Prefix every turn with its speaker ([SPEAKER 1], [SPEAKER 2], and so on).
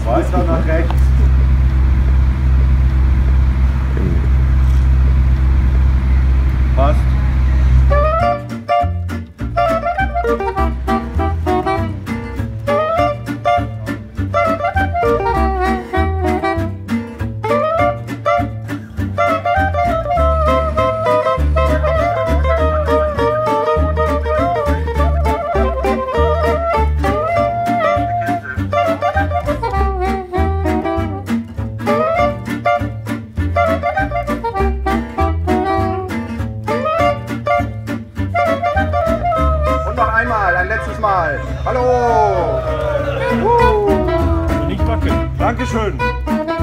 [SPEAKER 1] Weiter nach rechts. Passt. Ein letztes Mal. Hallo!
[SPEAKER 2] Nicht wackeln.
[SPEAKER 1] Dankeschön.